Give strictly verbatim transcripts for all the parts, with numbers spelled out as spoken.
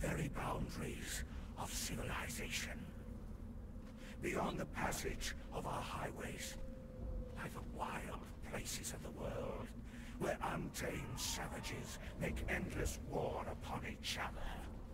very boundaries of civilization. Beyond the passage of our highways lie the wild places of the world, where untamed savages make endless war upon each other.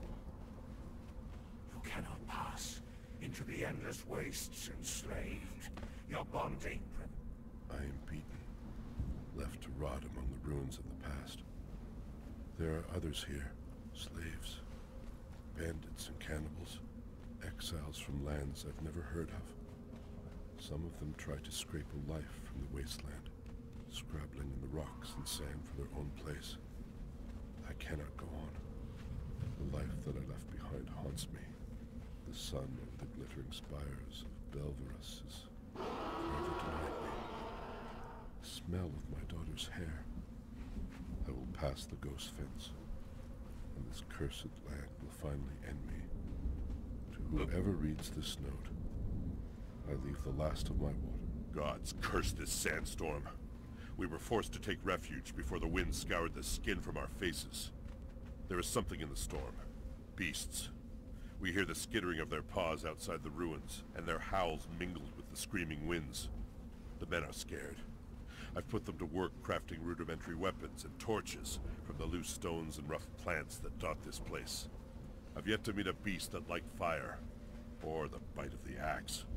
You cannot pass into the endless wastes enslaved. Your bonding... I am beaten, left to rot among the ruins of the past. There are others here, slaves, bandits and cannibals, exiles from lands I've never heard of. Some of them try to scrape a life from the wasteland, scrabbling in the rocks and sand for their own place. I cannot go on. The life that I left behind haunts me. The sun over the glittering spires of Belverus is forever denied me. The smell of my daughter's hair. I will pass the ghost fence, and this cursed land will finally end me. To whoever reads this note, I leave the last of my water. Gods curse this sandstorm. We were forced to take refuge before the wind scoured the skin from our faces. There is something in the storm. Beasts. We hear the skittering of their paws outside the ruins, and their howls mingled with the screaming winds. The men are scared. I've put them to work crafting rudimentary weapons and torches from the loose stones and rough plants that dot this place. I've yet to meet a beast that liked fire, or the bite of the axe.